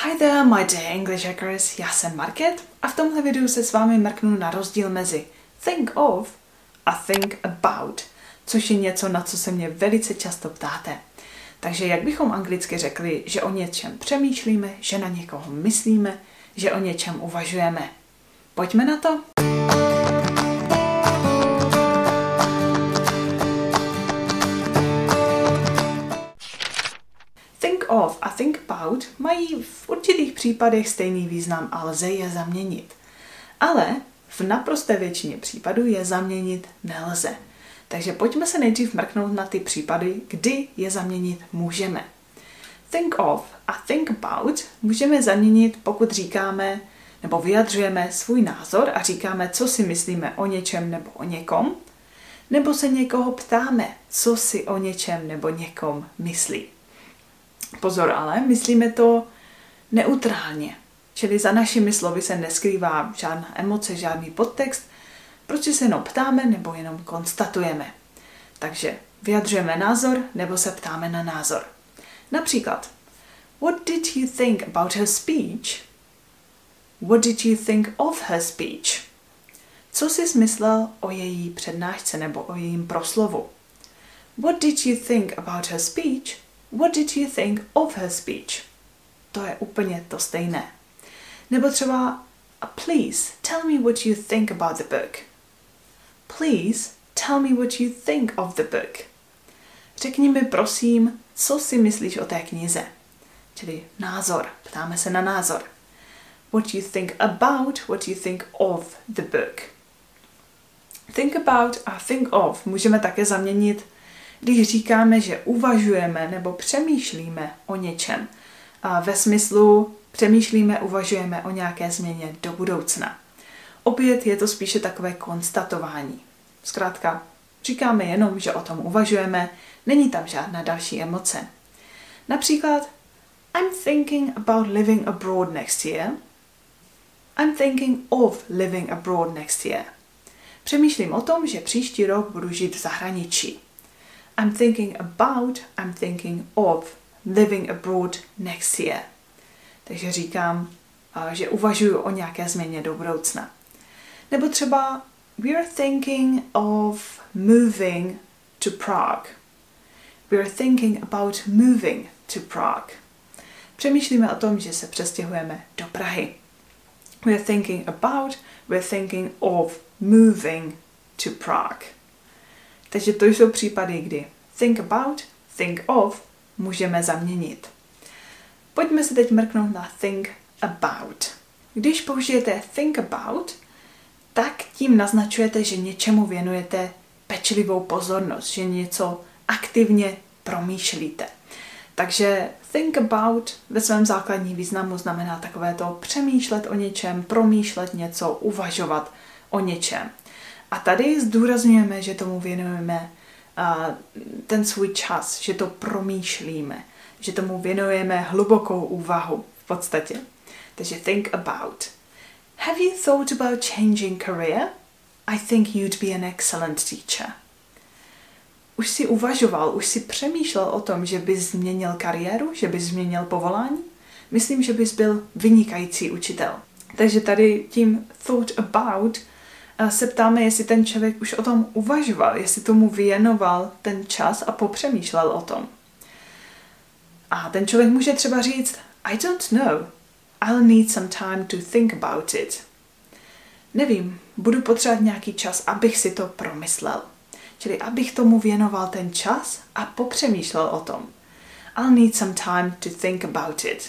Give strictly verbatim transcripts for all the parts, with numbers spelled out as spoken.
Hi there, my dear English hackers, já jsem Market a v tomhle videu se s vámi mrknu na rozdíl mezi think of a think about, což je něco, na co se mě velice často ptáte. Takže jak bychom anglicky řekli, že o něčem přemýšlíme, že na někoho myslíme, že o něčem uvažujeme. Pojďme na to! Think of a think about mají v určitých případech stejný význam a lze je zaměnit. Ale v naprosté většině případů je zaměnit nelze. Takže pojďme se nejdřív mrknout na ty případy, kdy je zaměnit můžeme. Think of a think about můžeme zaměnit, pokud říkáme nebo vyjadřujeme svůj názor a říkáme, co si myslíme o něčem nebo o někom, nebo se někoho ptáme, co si o něčem nebo někom myslí. Pozor ale, myslíme to neutrálně, čili za našimi slovy se neskrývá žádná emoce, žádný podtext, prostě se jenom ptáme nebo jenom konstatujeme. Takže vyjadřujeme názor nebo se ptáme na názor. Například, what did you think about her speech? What did you think of her speech? Co jsi myslel o její přednášce nebo o jejím proslovu? What did you think about her speech? What did you think of her speech? To je úplně to stejné. Nebo třeba, please tell me what you think about the book. Please tell me what you think of the book. Řekni mi prosím, co si myslíš o té knize. Čili názor. Ptáme se na názor. What you think about, what you think of the book. Think about a think of můžeme také zaměnit, když říkáme, že uvažujeme nebo přemýšlíme o něčem. A ve smyslu přemýšlíme, uvažujeme o nějaké změně do budoucna. Opět je to spíše takové konstatování. Zkrátka, říkáme jenom, že o tom uvažujeme, není tam žádná další emoce. Například, I'm thinking about living abroad next year. I'm thinking of living abroad next year. Přemýšlím o tom, že příští rok budu žít v zahraničí. I'm thinking about, I'm thinking of living abroad next year. Takže říkám, že uvažuji o nějaké změně do budoucna. Nebo třeba we're thinking of moving to Prague. We're thinking about moving to Prague. Přemýšlíme o tom, že se přestěhujeme do Prahy. We're thinking about, we're thinking of moving to Prague. Takže to jsou případy, kdy think about, think of můžeme zaměnit. Pojďme se teď mrknout na think about. Když použijete think about, tak tím naznačujete, že něčemu věnujete pečlivou pozornost, že něco aktivně promýšlíte. Takže think about ve svém základním významu znamená takové to přemýšlet o něčem, promýšlet něco, uvažovat o něčem. A tady zdůrazňujeme, že tomu věnujeme uh, ten svůj čas, že to promýšlíme, že tomu věnujeme hlubokou úvahu v podstatě. Takže think about. Have you thought about changing career? I think you'd be an excellent teacher. Už jsi uvažoval, už jsi přemýšlel o tom, že bys změnil kariéru, že bys změnil povolání? Myslím, že bys byl vynikající učitel. Takže tady tím thought about se ptáme, jestli ten člověk už o tom uvažoval, jestli tomu věnoval ten čas a popřemýšlel o tom. A ten člověk může třeba říct, I don't know, I'll need some time to think about it. Nevím, budu potřebovat nějaký čas, abych si to promyslel. Čili abych tomu věnoval ten čas a popřemýšlel o tom. I'll need some time to think about it.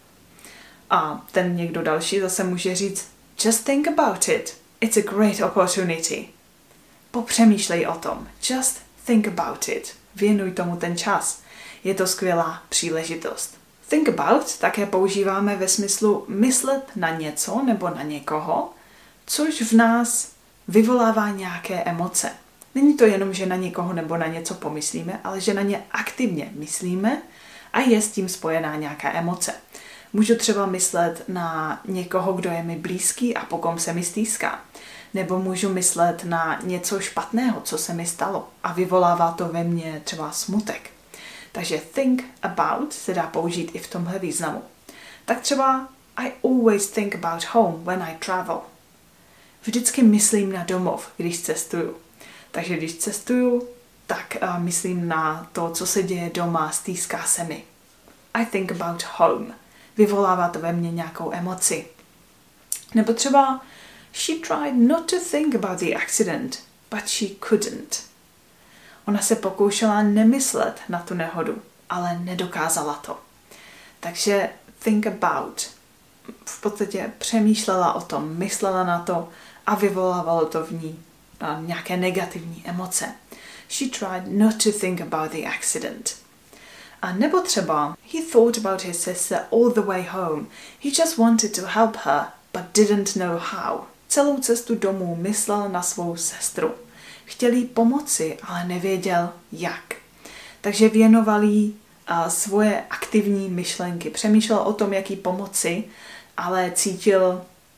A ten někdo další zase může říct, just think about it. It's a great opportunity. Popřemýšlej o tom. Just think about it. Věnuj tomu ten čas. Je to skvělá příležitost. Think about také používáme ve smyslu myslet na něco nebo na někoho, což v nás vyvolává nějaké emoce. Není to jenom, že na někoho nebo na něco pomyslíme, ale že na ně aktivně myslíme a je s tím spojená nějaká emoce. Můžu třeba myslet na někoho, kdo je mi blízký a po kom se mi stýská. Nebo můžu myslet na něco špatného, co se mi stalo a vyvolává to ve mně třeba smutek. Takže think about se dá použít i v tomhle významu. Tak třeba I always think about home when I travel. Vždycky myslím na domov, když cestuju. Takže když cestuju, tak uh, myslím na to, co se děje doma, stýská se mi. I think about home. Vyvolává to ve mně nějakou emoci. Nebo třeba she tried not to think about the accident, but she couldn't. Ona se pokoušela nemyslet na tu nehodu, ale nedokázala to. Takže think about. V podstatě přemýšlela o tom, myslela na to a vyvolávalo to v ní nějaké negativní emoce. She tried not to think about the accident. A nebo třeba he thought about his sister all the way home. He just wanted to help her, but didn't know how. Celou cestu domů myslel na svou sestru. Chtěl jí pomoci, ale nevěděl jak. Takže věnoval jí uh, svoje aktivní myšlenky. Přemýšlel o tom, jak jí pomoci, ale cítil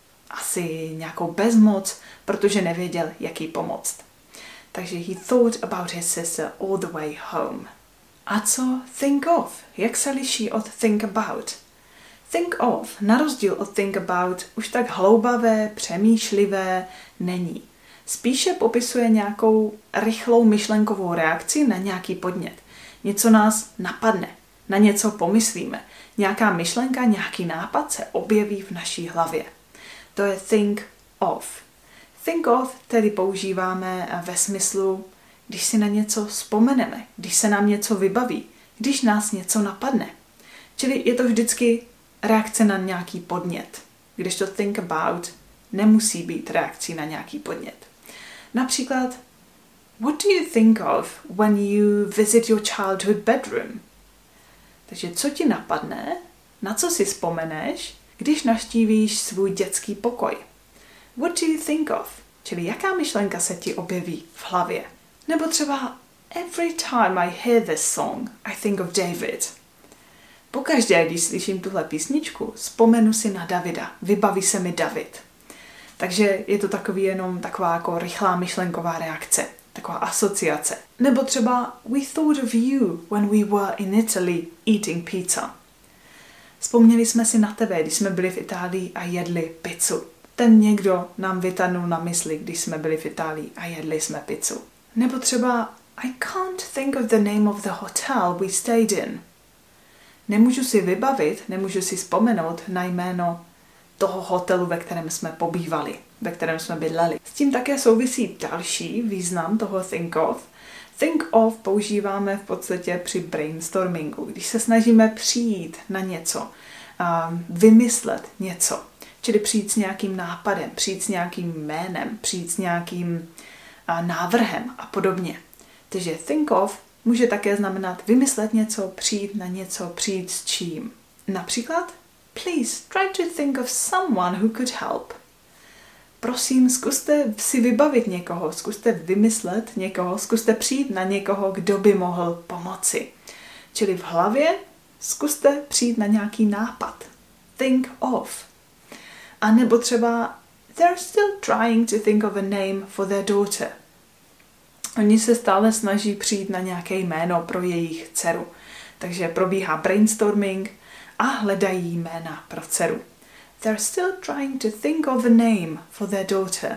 asi nějakou bezmoc, protože nevěděl, jak jí pomoct. Takže he thought about his sister all the way home. A co think of? Jak se liší od think about? Think of, na rozdíl od think about, už tak hloubavé, přemýšlivé není. Spíše popisuje nějakou rychlou myšlenkovou reakci na nějaký podnět. Něco nás napadne, na něco pomyslíme. Nějaká myšlenka, nějaký nápad se objeví v naší hlavě. To je think of. Think of tedy používáme ve smyslu, když si na něco vzpomeneme, když se nám něco vybaví, když nás něco napadne. Čili je to vždycky reakce na nějaký podnět. Když to think about nemusí být reakcí na nějaký podnět. Například, what do you think of when you visit your childhood bedroom? Takže co ti napadne, na co si vzpomeneš, když navštívíš svůj dětský pokoj? What do you think of? Čili jaká myšlenka se ti objeví v hlavě? Nebo třeba every time I hear this song, I think of David. Pokaždé, když slyším tuhle písničku, vzpomenu si na Davida, vybaví se mi David. Takže je to takový jenom taková jako rychlá myšlenková reakce, taková asociace. Nebo třeba we thought of you when we were in Italy eating pizza. Vzpomněli jsme si na tebe, když jsme byli v Itálii a jedli pizzu. Ten někdo nám vytanul na mysli, když jsme byli v Itálii a jedli jsme pizzu. Nebo třeba I can't think of the name of the hotel we stayed in. Nemůžu si vybavit, nemůžu si vzpomenout na jméno toho hotelu, ve kterém jsme pobývali, ve kterém jsme bydleli. S tím také souvisí další význam toho think of. Think of používáme v podstatě při brainstormingu, když se snažíme přijít na něco, vymyslet něco, čili přijít s nějakým nápadem, přijít s nějakým jménem, přijít s nějakým návrhem a podobně. Takže think of může také znamenat vymyslet něco, přijít na něco, přijít s čím. Například, please try to think of someone who could help. Prosím, zkuste si vybavit někoho, zkuste vymyslet někoho, zkuste přijít na někoho, kdo by mohl pomoci. Čili v hlavě zkuste přijít na nějaký nápad. Think of. A nebo třeba they're still trying to think of a name for their daughter. Oni se stále snaží přijít na nějaké jméno pro jejich dceru. Takže probíhá brainstorming a hledají jména pro dceru. They're still trying to think of a name for their daughter.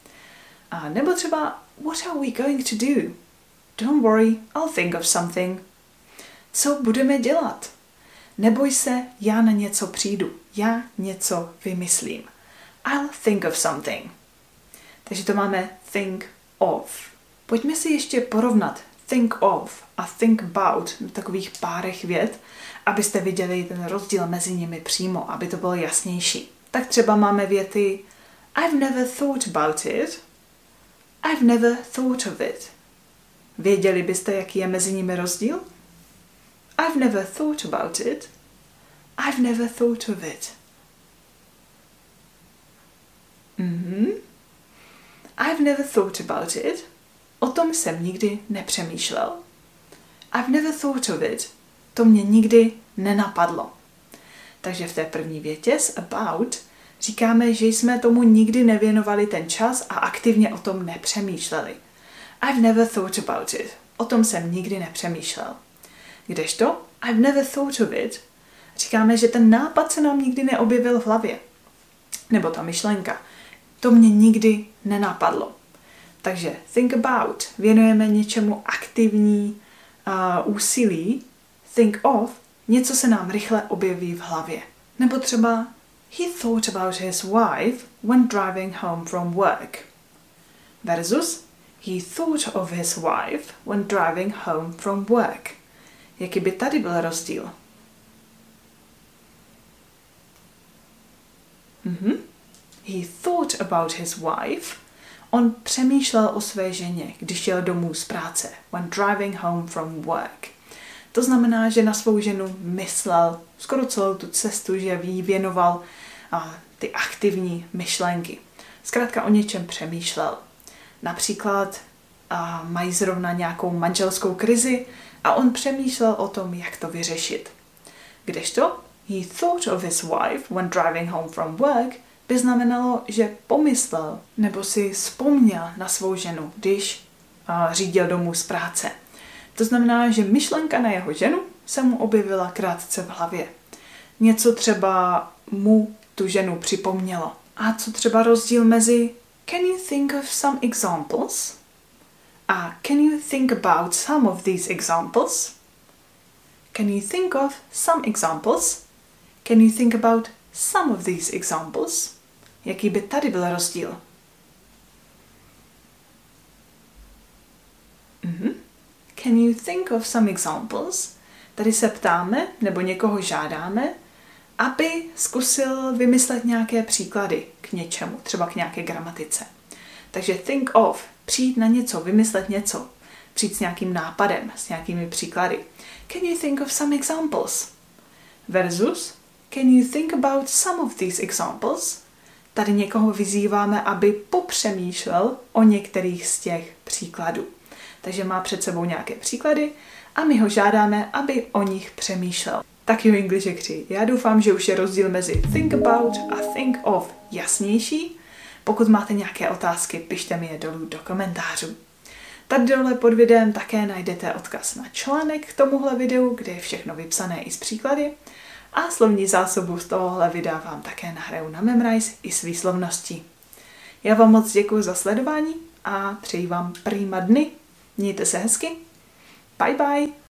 A nebo třeba, what are we going to do? Don't worry, I'll think of something. Co budeme dělat? Neboj se, já na něco přijdu. Já něco vymyslím. I'll think of something. Takže to máme think of. Pojďme si ještě porovnat think of a think about v takových párech vět, abyste viděli ten rozdíl mezi nimi přímo, aby to bylo jasnější. Tak třeba máme věty I've never thought about it. I've never thought of it. Věděli byste, jaký je mezi nimi rozdíl? I've never thought about it. I've never thought of it. Mhm. I've never thought about it. O tom jsem nikdy nepřemýšlel. I've never thought of it. To mě nikdy nenapadlo. Takže v té první větě s about říkáme, že jsme tomu nikdy nevěnovali ten čas a aktivně o tom nepřemýšleli. I've never thought about it. O tom jsem nikdy nepřemýšlel. Kdežto I've never thought of it Říkáme, že ten nápad se nám nikdy neobjevil v hlavě. Nebo ta myšlenka. To mě nikdy nenapadlo. Takže think about. Věnujeme něčemu aktivní uh, úsilí. Think of. Něco se nám rychle objeví v hlavě. Nebo třeba he thought about his wife when driving home from work. Versus he thought of his wife when driving home from work. Jaký by tady byl rozdíl? Mhm. He thought about his wife. On přemýšlel o své ženě, když jel domů z práce. When driving home from work. To znamená, že na svou ženu myslel skoro celou tu cestu, že jí věnoval a, ty aktivní myšlenky. Zkrátka o něčem přemýšlel. Například a, mají zrovna nějakou manželskou krizi a on přemýšlel o tom, jak to vyřešit. Kdežto he thought of his wife when driving home from work by znamenalo, že pomyslel nebo si vzpomněl na svou ženu, když a, řídil domů z práce. To znamená, že myšlenka na jeho ženu se mu objevila krátce v hlavě. Něco třeba mu tu ženu připomnělo. A co třeba rozdíl mezi can you think of some examples a can you think about some of these examples? Can you think of some examples? Can you think about some of these examples? Jaký by tady byl rozdíl? Mhm. Can you think of some examples? Tady se ptáme nebo někoho žádáme, aby zkusil vymyslet nějaké příklady k něčemu, třeba k nějaké gramatice. Takže think of, přijít na něco, vymyslet něco, přijít s nějakým nápadem, s nějakými příklady. Can you think of some examples? Versus, can you think about some of these examples? Tady někoho vyzýváme, aby popřemýšlel o některých z těch příkladů. Takže má před sebou nějaké příklady a my ho žádáme, aby o nich přemýšlel. Tak jo, Englishekři, já doufám, že už je rozdíl mezi think about a think of jasnější. Pokud máte nějaké otázky, pište mi je dolů do komentářů. Tady dole pod videem také najdete odkaz na článek k tomuhle videu, kde je všechno vypsané i s příklady. A slovní zásobu z tohohle videa vám také nahraju na Memrise i s výslovností. Já vám moc děkuji za sledování a přeji vám prima dny. Mějte se hezky. Bye bye.